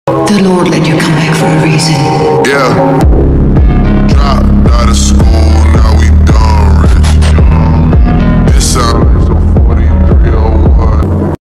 The Lord let you come back for a reason. Yeah.